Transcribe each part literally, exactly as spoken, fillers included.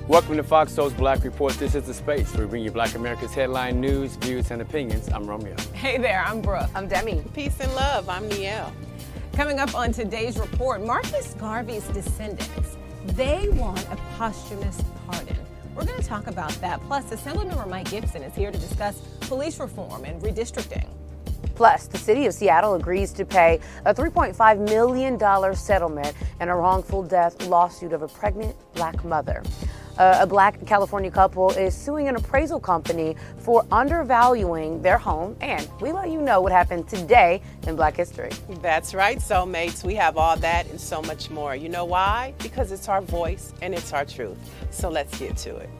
Welcome to Fox Soul's Black Report. This is the space where we bring you Black America's headline news, views, and opinions. I'm Romeo. Hey there, I'm Brooke. I'm Demi. Peace and love, I'm Nielle. Coming up on today's report, Marcus Garvey's descendants, they want a posthumous pardon. We're going to talk about that. Plus, Assemblymember Mike Gipson is here to discuss police reform and redistricting. Plus, the city of Seattle agrees to pay a three point five million dollars settlement in a wrongful death lawsuit of a pregnant black mother. Uh, a black California couple is suing an appraisal company for undervaluing their home, and we let you know what happened today in Black history. That's right, soulmates. We have all that and so much more. You know why? Because it's our voice and it's our truth. So let's get to it.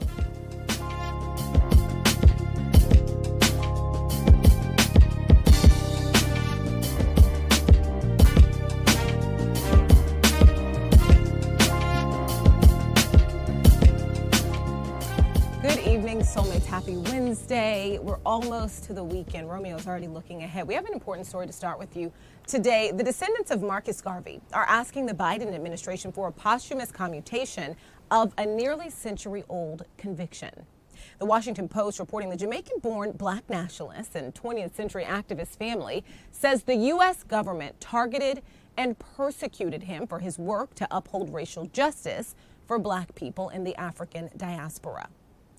Soulmates, happy Wednesday. We're almost to the weekend. Romeo's already looking ahead. We have an important story to start with you today. The descendants of Marcus Garvey are asking the Biden administration for a posthumous commutation of a nearly century-old conviction. The Washington Post, reporting the Jamaican-born black nationalist and twentieth century activist family, says the U S government targeted and persecuted him for his work to uphold racial justice for black people in the African diaspora.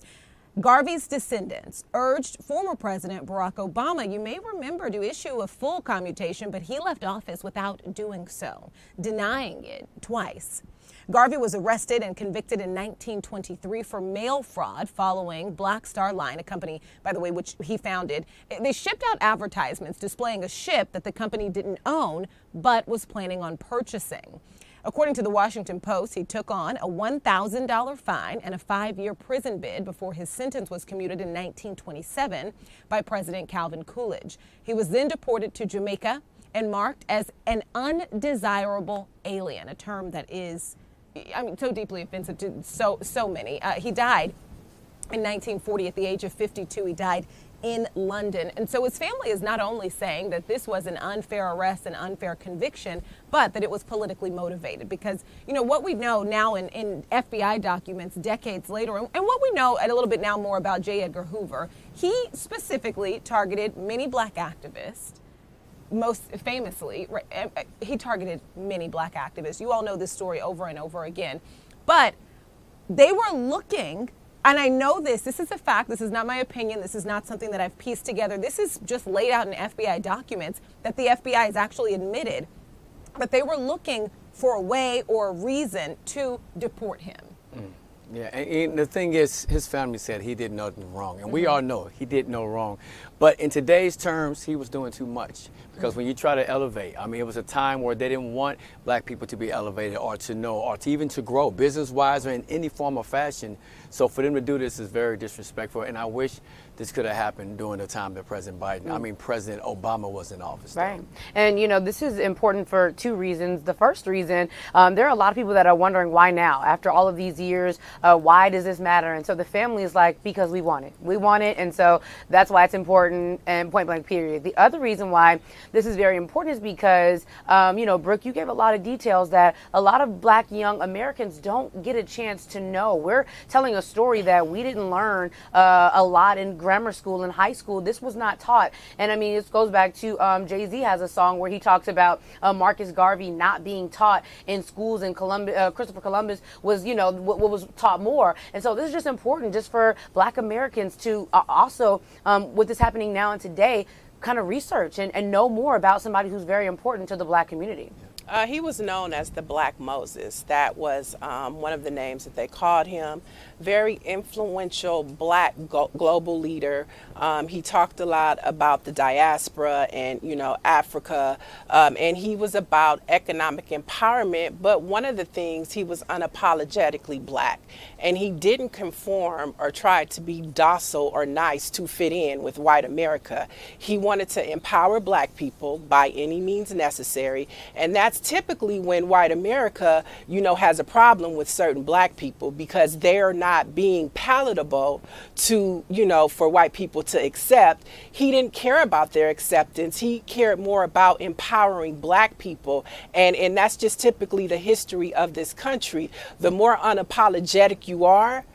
Garvey's descendants urged former President Barack Obama, you may remember, to issue a full commutation, but he left office without doing so, denying it twice. Garvey was arrested and convicted in nineteen twenty-three for mail fraud following Black Star Line, a company, by the way, which he founded. They shipped out advertisements displaying a ship that the company didn't own but was planning on purchasing. According to the Washington Post, he took on a one thousand dollar fine and a five-year prison bid before his sentence was commuted in nineteen twenty-seven by President Calvin Coolidge. He was then deported to Jamaica and marked as an undesirable alien, a term that is, I mean, so deeply offensive to so, so many. Uh, he died in nineteen forty at the age of fifty-two. He died in London. And so his family is not only saying that this was an unfair arrest, an unfair conviction, but that it was politically motivated. Because, you know, what we know now in, in F B I documents decades later, and, and what we know a little bit now more about J. Edgar Hoover, he specifically targeted many black activists. Most famously, he targeted many black activists. You all know this story over and over again. But they were looking, and I know this, this is a fact, this is not my opinion, this is not something that I've pieced together, this is just laid out in F B I documents that the F B I has actually admitted, but they were looking for a way or a reason to deport him. Mm. Yeah, and, and the thing is, his family said he did nothing wrong, and mm-hmm. we all know he did no wrong. But in today's terms, he was doing too much. Because when you try to elevate, I mean, it was a time where they didn't want black people to be elevated or to know or to even to grow business-wise or in any form of fashion. So for them to do this is very disrespectful, and I wish this could have happened during the time that President Biden, mm. I mean, President Obama was in office. Right. Though. And, you know, this is important for two reasons. The first reason, um, there are a lot of people that are wondering why now, after all of these years, uh, why does this matter? And so the family is like, because we want it. We want it, and so that's why it's important, and point blank period. The other reason why this is very important is because, um, you know, Brooke, you gave a lot of details that a lot of black young Americans don't get a chance to know. We're telling a story that we didn't learn uh, a lot in grammar school and high school. This was not taught. And I mean, it goes back to um, Jay-Z has a song where he talks about uh, Marcus Garvey not being taught in schools, and Columbus, uh, Christopher Columbus was, you know, what, what was taught more. And so this is just important just for black Americans to uh, also, um, with this happening now and today, kind of research and, and know more about somebody who's very important to the black community. Uh, he was known as the Black Moses. That was um, one of the names that they called him. Very influential black go- global leader. Um, he talked a lot about the diaspora and, you know, Africa. Um, and he was about economic empowerment. But one of the things, he was unapologetically black. And he didn't conform or try to be docile or nice to fit in with white America. He wanted to empower black people by any means necessary. And that's typically when white America, you know, has a problem with certain black people because they're not being palatable to, you know, for white people to accept. He didn't care about their acceptance. He cared more about empowering black people. And, and that's just typically the history of this country. The more unapologetic you are,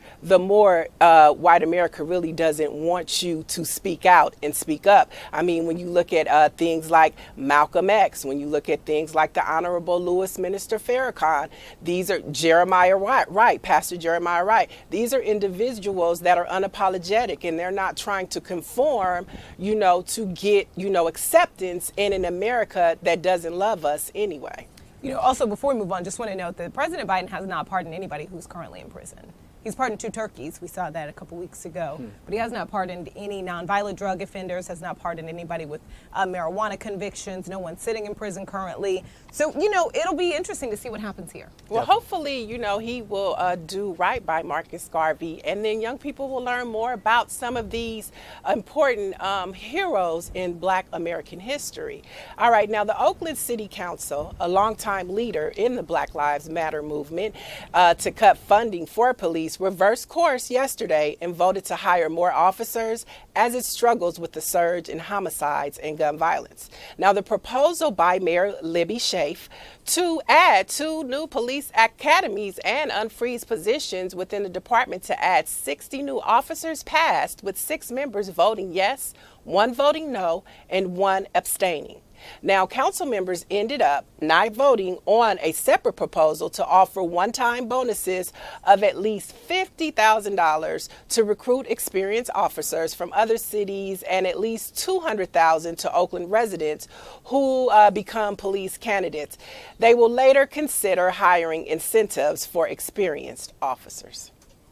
the more uh, white America really doesn't want you to speak out and speak up. I mean, when you look at uh, things like Malcolm X, when you look at things like the Honorable Louis Minister Farrakhan, these are Jeremiah Wright, right, Pastor Jeremiah Wright. These are individuals that are unapologetic, and they're not trying to conform, you know, to get, you know, acceptance in an America that doesn't love us anyway. You know, also, before we move on, just want to note that President Biden has not pardoned anybody who's currently in prison. He's pardoned two turkeys. We saw that a couple weeks ago. Hmm. But he has not pardoned any nonviolent drug offenders, has not pardoned anybody with uh, marijuana convictions. No one's sitting in prison currently. So, you know, it'll be interesting to see what happens here. Well, Definitely. hopefully, you know, he will uh, do right by Marcus Garvey. And then young people will learn more about some of these important um, heroes in Black American history. All right, now the Oakland City Council, a longtime leader in the Black Lives Matter movement, uh, to cut funding for police, reversed course yesterday and voted to hire more officers as it struggles with the surge in homicides and gun violence. Now, the proposal by Mayor Libby Schaaf to add two new police academies and unfreeze positions within the department to add sixty new officers passed, with six members voting yes, one voting no, and one abstaining. Now, council members ended up not voting on a separate proposal to offer one-time bonuses of at least fifty thousand dollars to recruit experienced officers from other cities, and at least two hundred thousand dollars to Oakland residents who uh, become police candidates. They will later consider hiring incentives for experienced officers.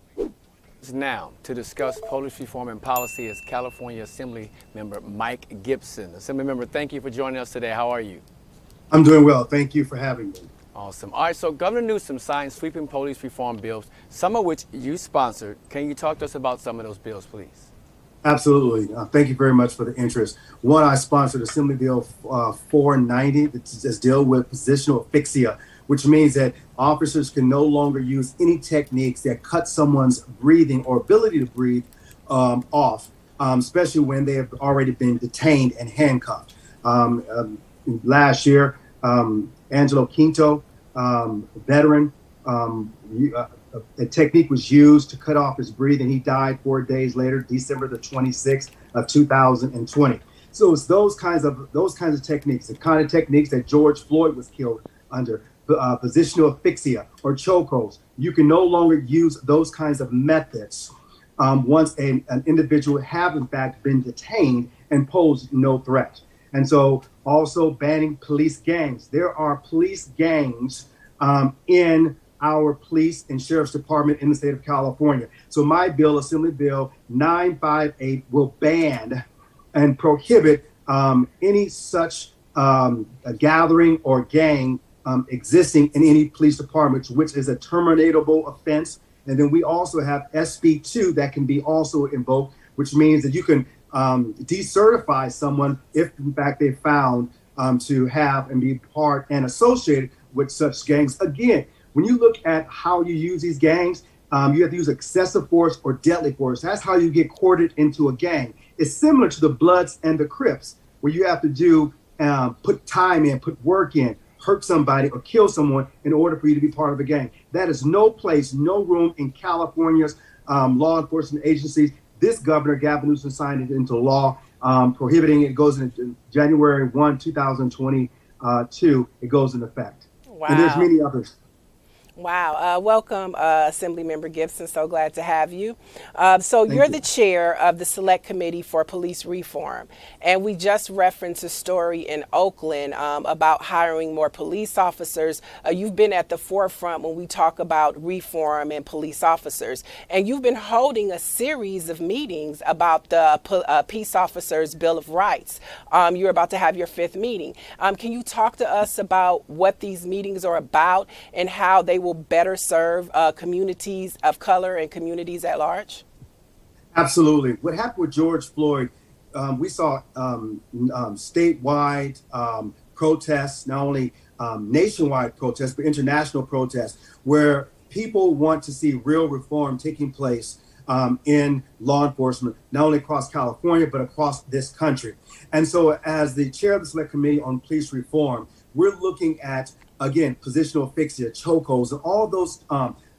Now, to discuss police reform and policy is California Assembly Member Mike Gipson. Assembly Member, thank you for joining us today. How are you? I'm doing well. Thank you for having me. Awesome. All right, so Governor Newsom signed sweeping police reform bills, some of which you sponsored. Can you talk to us about some of those bills, please? Absolutely. Uh, thank you very much for the interest. One, I sponsored Assembly Bill uh, four ninety that deals with positional asphyxia, which means that officers can no longer use any techniques that cut someone's breathing or ability to breathe um, off, um, especially when they have already been detained and handcuffed. Um, um, last year, um, Angelo Quinto, um, veteran, um, uh, a technique was used to cut off his breathing. He died four days later, December the twenty-sixth of two thousand twenty. So it's those kinds of those kinds of techniques, the kind of techniques that George Floyd was killed under. Uh, positional asphyxia or chokeholds. You can no longer use those kinds of methods um, once a, an individual have in fact been detained and posed no threat. And so also banning police gangs. There are police gangs um, in our police and sheriff's department in the state of California. So my bill, Assembly Bill nine fifty-eight, will ban and prohibit um, any such um, a gathering or gang Um, existing in any police department, which is a terminatable offense. And then we also have S B two that can be also invoked, which means that you can um, decertify someone if in fact they found um, to have and be part and associated with such gangs. Again, when you look at how you use these gangs, um, you have to use excessive force or deadly force. That's how you get courted into a gang. It's similar to the Bloods and the Crips, where you have to do um, put time in, put work in, hurt somebody or kill someone in order for you to be part of a gang. That is no place, no room in California's um, law enforcement agencies. This governor, Gavin Newsom, signed it into law, um, prohibiting it. It goes into January first, two thousand twenty-two. It goes into effect. Wow. And there's many others. Wow. Uh, welcome, uh, Assembly Member Gipson. So glad to have you. Uh, so Thank you're you. the chair of the Select Committee for Police Reform. And we just referenced a story in Oakland um, about hiring more police officers. Uh, you've been at the forefront when we talk about reform and police officers. And you've been holding a series of meetings about the uh, Peace Officers Bill of Rights. Um, you're about to have your fifth meeting. Um, can you talk to us about what these meetings are about and how they will better serve uh, communities of color and communities at large? Absolutely. What happened with George Floyd, um, we saw um, um, statewide um, protests, not only um, nationwide protests, but international protests, where people want to see real reform taking place um, in law enforcement, not only across California, but across this country. And so as the chair of the Select Committee on Police Reform, we're looking at, again, positional asphyxia, chokeholds, and all those um,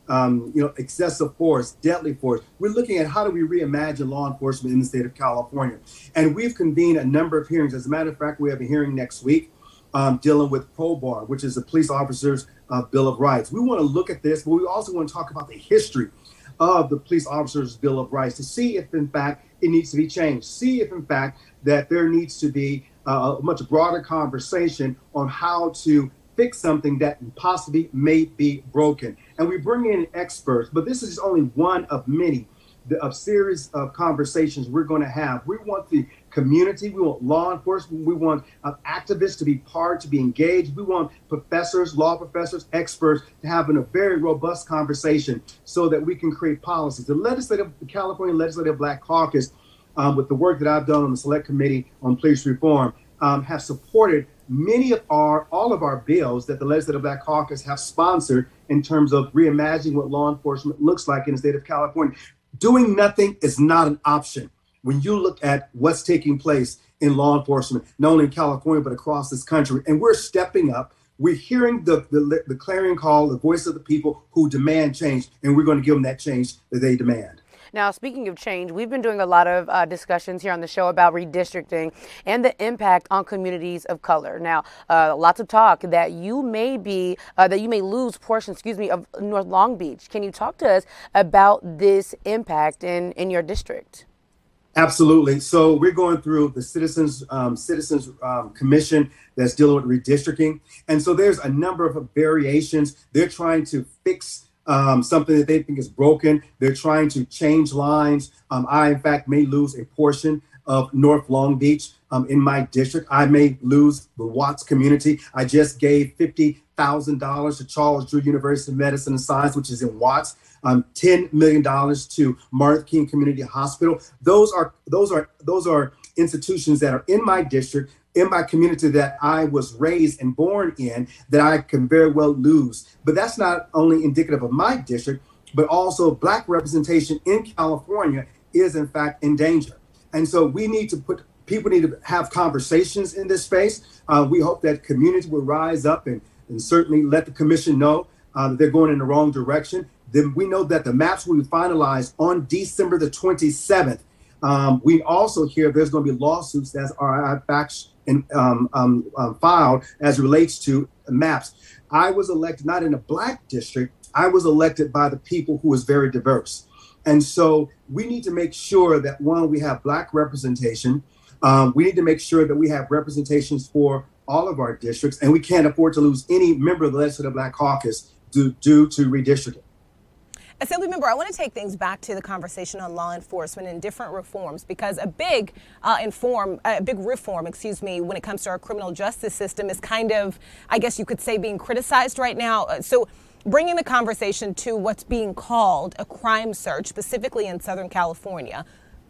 um, you know, excessive force, deadly force. We're looking at how do we reimagine law enforcement in the state of California. And we've convened a number of hearings. As a matter of fact, we have a hearing next week um, dealing with POBAR, which is the Police Officers uh, Bill of Rights. We want to look at this, but we also want to talk about the history of the Police Officers Bill of Rights to see if, in fact, it needs to be changed. See if, in fact, that there needs to be uh, a much broader conversation on how to fix something that possibly may be broken. And we bring in experts, but this is only one of many of series of conversations we're going to have. We want the community, we want law enforcement, we want uh, activists to be part, to be engaged. We want professors, law professors, experts to have a very robust conversation so that we can create policies. The legislative, the California Legislative Black Caucus, um, with the work that I've done on the Select Committee on Police Reform, um, have supported many of our, all of our bills that the Legislative Black Caucus have sponsored in terms of reimagining what law enforcement looks like in the state of California. Doing nothing is not an option. When you look at what's taking place in law enforcement, not only in California, but across this country, and we're stepping up, we're hearing the, the, the clarion call, the voice of the people who demand change, and we're going to give them that change that they demand. Now, speaking of change, we've been doing a lot of uh, discussions here on the show about redistricting and the impact on communities of color. Now, uh, lots of talk that you may be, uh, that you may lose portions, excuse me, of North Long Beach. Can you talk to us about this impact in, in your district? Absolutely. So we're going through the Citizens um, Citizens um, Commission that's dealing with redistricting. And so there's a number of variations. They're trying to fix Um, something that they think is broken. They're trying to change lines. Um, I, in fact, may lose a portion of North Long Beach um, in my district. I may lose the Watts community. I just gave fifty thousand dollars to Charles Drew University of Medicine and Science, which is in Watts, um, ten million dollars to Martin Luther King Community Hospital. Those are, those are, those are institutions that are in my district, in my community that I was raised and born in, that I can very well lose. But that's not only indicative of my district, but also Black representation in California is in fact in danger. And so we need to put, people need to have conversations in this space. Uh, we hope that community will rise up and, and certainly let the commission know uh, that they're going in the wrong direction. Then we know that the maps will be finalized on December the twenty-seventh. Um, we also hear there's going to be lawsuits that are facts and um, um, um, filed as it relates to maps. I was elected not in a Black district. I was elected by the people who is very diverse. And so we need to make sure that, one, we have Black representation. Um, we need to make sure that we have representations for all of our districts, and we can't afford to lose any member of the Legislative Black Caucus due, due to redistricting. Assemblymember, I want to take things back to the conversation on law enforcement and different reforms, because a big uh, inform, a big reform, excuse me, when it comes to our criminal justice system is kind of, I guess you could say, being criticized right now. So bringing the conversation to what's being called a crime surge, specifically in Southern California,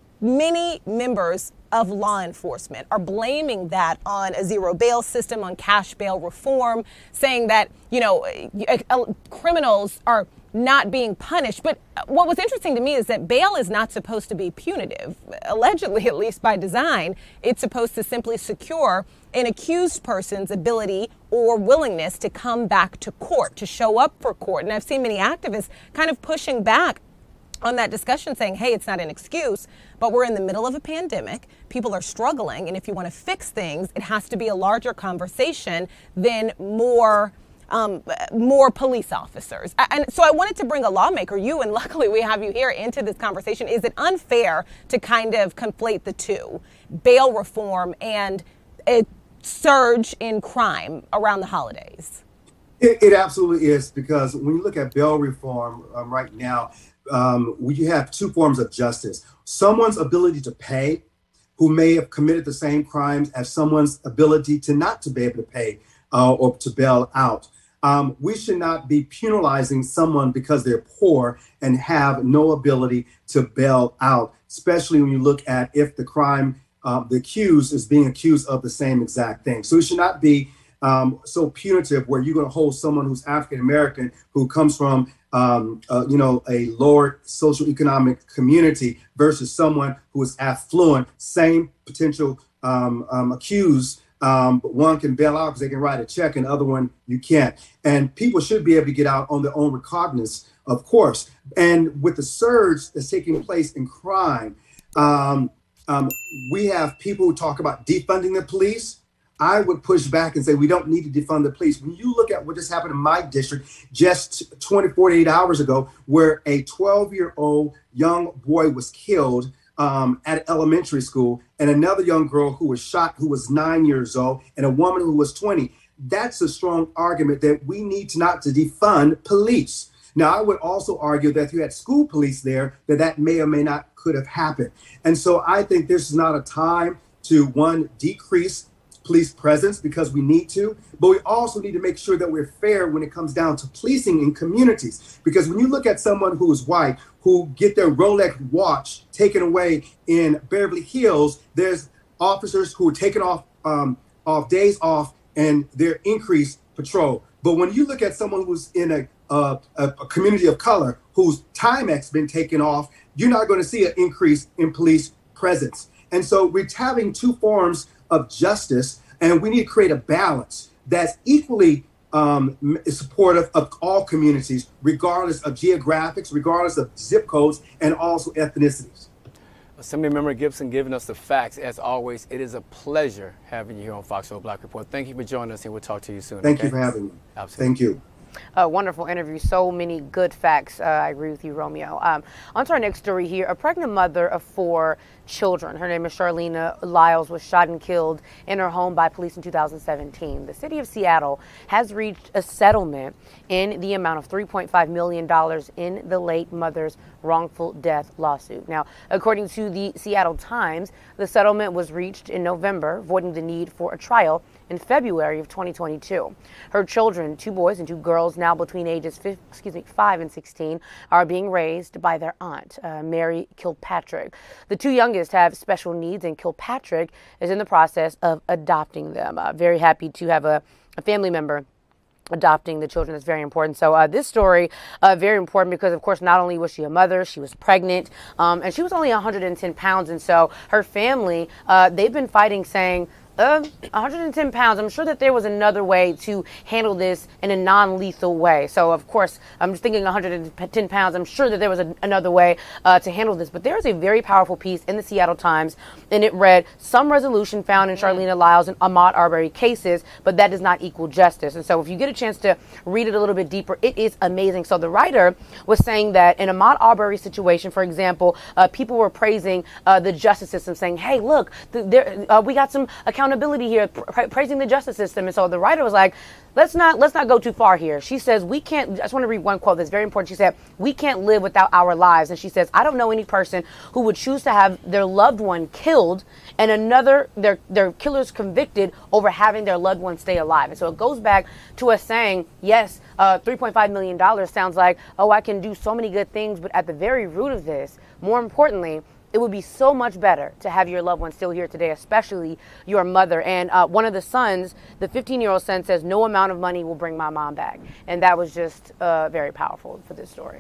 many members of law enforcement are blaming that on a zero bail system, on cash bail reform, saying that, you know, criminals are not being punished. But what was interesting to me is that bail is not supposed to be punitive, allegedly, at least by design. It's supposed to simply secure an accused person's ability or willingness to come back to court, to show up for court. And I've seen many activists kind of pushing back on that discussion, saying, hey, it's not an excuse, but we're in the middle of a pandemic. People are struggling. And if you want to fix things, it has to be a larger conversation than more Um, more police officers. And so I wanted to bring a lawmaker, you, and luckily we have you here, into this conversation. Is it unfair to kind of conflate the two, bail reform and a surge in crime around the holidays? It, it absolutely is, because when you look at bail reform um, right now, um, we have two forms of justice. Someone's ability to pay, who may have committed the same crimes as someone's ability to not to be able to pay uh, or to bail out. Um, we should not be penalizing someone because they're poor and have no ability to bail out, especially when you look at if the crime, uh, the accused is being accused of the same exact thing. So it should not be um, so punitive where you're going to hold someone who's African-American, who comes from, um, uh, you know, a lower socioeconomic community versus someone who is affluent, same potential um, um, accused. Um, but one can bail out because they can write a check, and the other one you can't. And people should be able to get out on their own recognizance of course. And with the surge that's taking place in crime, um, um, we have people who talk about defunding the police. I would push back and say we don't need to defund the police. When you look at what just happened in my district just twenty, forty-eight hours ago, where a twelve-year-old young boy was killed um, at elementary school, and another young girl who was shot who was nine years old, and a woman who was twenty, that's a strong argument that we need to not to defund police. Now, I would also argue that if you had school police there, that that may or may not could have happened. And so I think this is not a time to, one, decrease police presence because we need to, but we also need to make sure that we're fair when it comes down to policing in communities. Because when you look at someone who is white, who get their Rolex watch taken away in Beverly Hills, there's officers who are taken off, um, off days off and their increased patrol. But when you look at someone who's in a, uh, a, a community of color whose Timex's been taken off, you're not going to see an increase in police presence. And so we're having two forms of justice, and we need to create a balance that's equally um, supportive of all communities, regardless of geographics, regardless of zip codes, and also ethnicities. Assemblymember Gipson giving us the facts. As always, it is a pleasure having you here on Fox Black Report. Thank you for joining us, and we'll talk to you soon. Thank okay? you for having me. Absolutely. Thank you. A wonderful interview. So many good facts. Uh, I agree with you, Romeo. Um, on to our next story here. A pregnant mother of four children, her name is Charlena Lyles, was shot and killed in her home by police in two thousand seventeen. The city of Seattle has reached a settlement in the amount of three point five million dollars in the late mother's wrongful death lawsuit. Now, according to the Seattle Times, the settlement was reached in November, avoiding the need for a trial in February of twenty twenty-two. Her children, two boys and two girls, now between ages five, excuse me, five and sixteen, are being raised by their aunt, uh, Mary Kilpatrick. The two youngest have special needs, and Kilpatrick is in the process of adopting them. Uh, very happy to have a, a family member adopting the children. Is very important. So uh, this story, uh, very important because, of course, not only was she a mother, she was pregnant, um, and she was only one hundred ten pounds. And so her family, uh, they've been fighting, saying, Uh, one hundred ten pounds. I'm sure that there was another way to handle this in a non-lethal way. So, of course, I'm just thinking one hundred ten pounds. I'm sure that there was a, another way uh, to handle this. But there is a very powerful piece in the Seattle Times, and it read, "Some resolution found in Charlena Lyles and Ahmaud Arbery cases, but that does not equal justice." And so if you get a chance to read it a little bit deeper, it is amazing. So the writer was saying that in Ahmaud Arbery's situation, for example, uh, people were praising uh, the justice system, saying, hey, look, th- there, uh, we got some accountability accountability here, pra- praising the justice system. And so the writer was like, let's not let's not go too far here. She says, we can't, I just want to read one quote that's very important. She said, we can't live without our lives. And she says, I don't know any person who would choose to have their loved one killed and another, their, their killers convicted over having their loved one stay alive. And so it goes back to us saying, yes, uh, three point five million dollars sounds like, oh, I can do so many good things. But at the very root of this, more importantly, it would be so much better to have your loved one still here today, especially your mother. And uh, one of the sons, the fifteen-year-old son, says, no amount of money will bring my mom back. And that was just uh, very powerful for this story.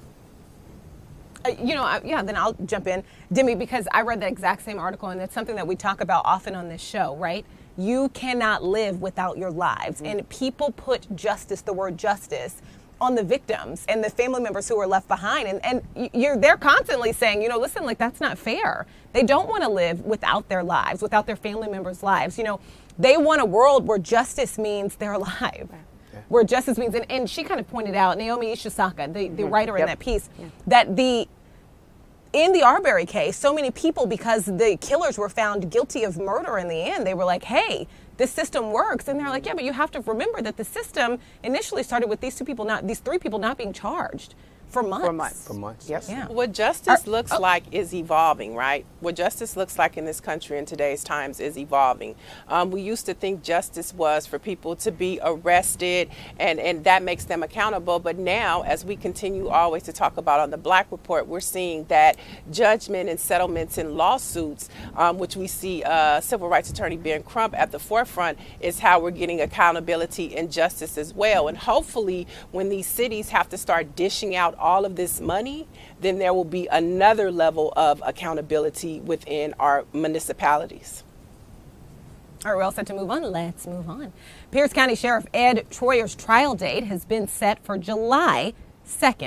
Uh, you know, I, yeah, then I'll jump in, Demi, because I read that exact same article, and it's something that we talk about often on this show, right? You cannot live without your lives. Mm-hmm. And people put justice, the word justice, on the victims and the family members who are left behind. And, and you're they're constantly saying, you know, listen, like, that's not fair. They don't want to live without their lives, without their family members' lives. You know, they want a world where justice means they're alive. Yeah. Where justice means, and, and she kind of pointed out, Naomi Ishizaka, the, the mm-hmm. writer yep. in that piece, yeah. that the in the Arbery case, so many people, because the killers were found guilty of murder in the end, they were like, hey, this system works. And they're like, yeah, but you have to remember that the system initially started with these two people, not these three people not being charged for months. For months. For months. Yep. Yeah. What justice Are, looks oh. like is evolving, right? What justice looks like in this country in today's times is evolving. Um, we used to think justice was for people to be arrested, and, and that makes them accountable. But now, as we continue always to talk about on the Black Report, we're seeing that judgment and settlements and lawsuits, um, which we see uh, civil rights attorney Ben Crump at the forefront, is how we're getting accountability and justice as well. And hopefully, when these cities have to start dishing out all of this money, then there will be another level of accountability within our municipalities. All right, we're all set to move on. Let's move on. Pierce County Sheriff Ed Troyer's trial date has been set for July second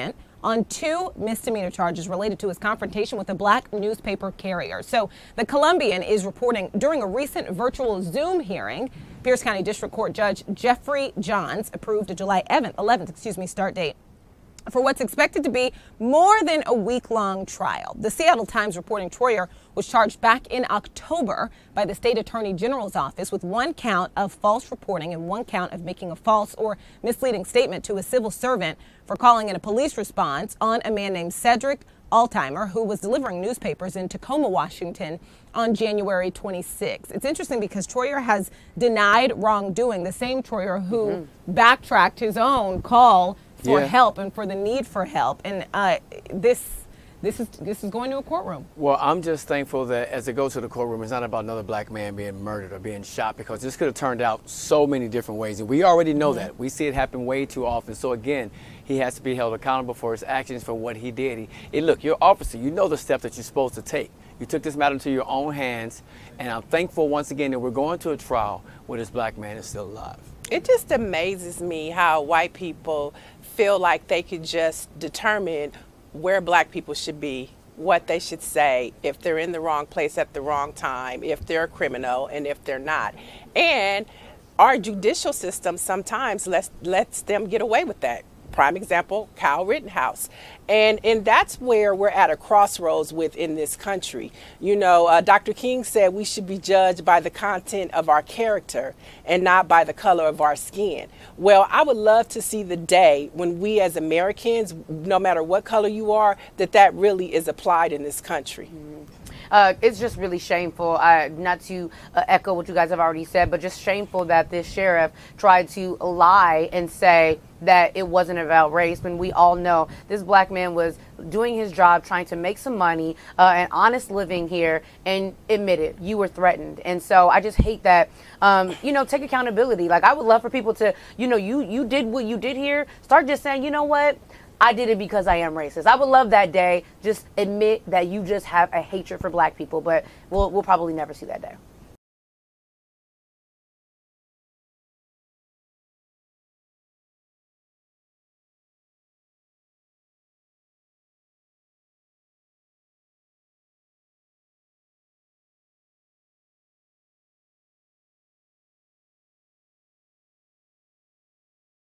on two misdemeanor charges related to his confrontation with a black newspaper carrier. So the Columbian is reporting during a recent virtual Zoom hearing, Pierce County District Court Judge Jeffrey Johns approved a July eleventh, excuse me, start date for what's expected to be more than a week-long trial. The Seattle Times reporting Troyer was charged back in October by the state attorney general's office with one count of false reporting and one count of making a false or misleading statement to a civil servant for calling in a police response on a man named Cedric Altimer, who was delivering newspapers in Tacoma, Washington on January twenty-sixth. It's interesting because Troyer has denied wrongdoing, the same Troyer who mm-hmm. backtracked his own call for yeah. help and for the need for help. And uh, this this is this is going to a courtroom. Well, I'm just thankful that as it goes to the courtroom, it's not about another black man being murdered or being shot, because this could have turned out so many different ways. And we already know mm-hmm. that. We see it happen way too often. So again, he has to be held accountable for his actions, for what he did. He, he, look, you're an officer. You know the steps that you're supposed to take. You took this matter into your own hands. And I'm thankful once again that we're going to a trial where this black man is still alive. It just amazes me how white people feel like they could just determine where black people should be, what they should say, if they're in the wrong place at the wrong time, if they're a criminal, and if they're not. And our judicial system sometimes lets, lets them get away with that. Prime example, Kyle Rittenhouse. And and that's where we're at a crossroads with in this country. You know, uh, Doctor King said we should be judged by the content of our character and not by the color of our skin. Well, I would love to see the day when we as Americans, no matter what color you are, that that really is applied in this country. Mm-hmm. Uh, it's just really shameful, uh, not to uh, echo what you guys have already said, but just shameful that this sheriff tried to lie and say that it wasn't about race, when we all know this black man was doing his job, trying to make some money, uh, an honest living here, and admitted you were threatened. And so I just hate that, um, you know, take accountability. Like, I would love for people to, you know, you, you did what you did here. Start just saying, you know what? I did it because I am racist. I would love that day. Just admit that you just have a hatred for black people, but we'll, we'll probably never see that day.